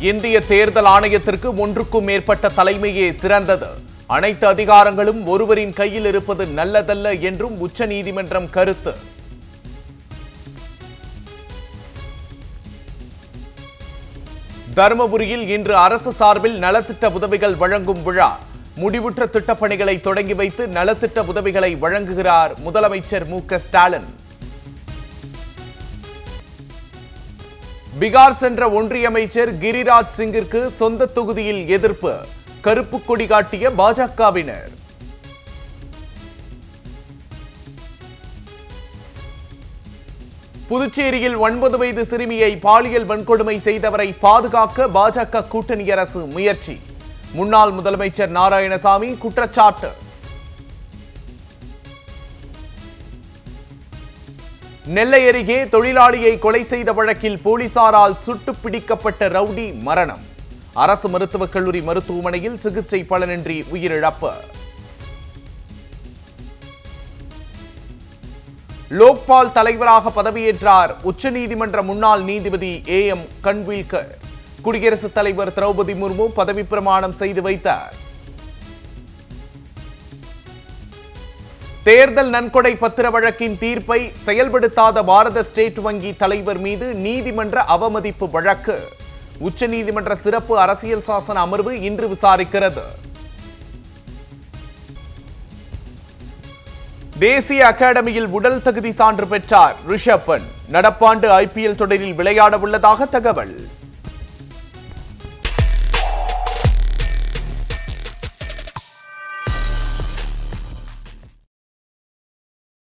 இந்திய தேர்தல் ஆணையத்திற்கு ஒன்றுக்கும் மேற்பட்ட தலைமையே சிறந்தது. அனைத்து அதிகாரங்களும் ஒருவரின் கையில் இருப்பது நல்லதல்ல என்றும் உச்சநீதிமன்றம் கருத்து. தருமபுரியில் இன்று அரசு சார்பில் நலத்திட்ட உதவிகள் வழங்கும் விழா. முடிவுற்ற திட்டப்பணிகளை தொடங்கி வைத்து நலத்திட்ட உதவிகளை வழங்குகிறார் முதலமைச்சர் MKStalin. பீகார் சென்ற ஒன்றிய அமைச்சர் கிரிராஜ் சிங்கிற்கு சொந்த தொகுதியில் எதிர்ப்பு. கருப்பு கொடி காட்டிய பாஜகவினர். புதுச்சேரியில் 9 வயது சிறுமியை பாலியல் வன்கொடுமை செய்தவரை பாதுகாக்க பாஜக கூட்டணி அரசு முயற்சி. முன்னாள் முதலமைச்சர் நாராயணசாமி குற்றச்சாட்டு. நெல்லை அருகே தொழிலாளியை கொலை செய்த வழக்கில் போலீசாரால் சுட்டு பிடிக்கப்பட்ட ரவுடி மரணம். அரசு மருத்துவக் கல்லூரி மருத்துவமனையில் சிகிச்சை பலனின்றி உயிரிழப்பு. லோக்பால் தலைவராக பதவியேற்றார் உச்சநீதிமன்ற முன்னாள் நீதிபதி AM கன்வில்கர். குடியரசுத் தலைவர் திரௌபதி முர்மு பதவி பிரமாணம் செய்து வைத்தார். தேர்தல் நன்கொடை பத்திர வழக்கின் தீர்ப்பை செயல்படுத்தாத பாரத ஸ்டேட் வங்கி தலைவர் மீது நீதிமன்ற அவமதிப்பு வழக்கு. உச்சநீதிமன்ற சிறப்பு அரசியல் சாசன அமர்வு இன்று விசாரிக்கிறது. தேசிய அகாடமியில் உடல் தகுதி சான்று பெற்றார் ரிஷப் பண்ட். நடப்பாண்டு IPL தொடரில் விளையாட உள்ளதாக தகவல்.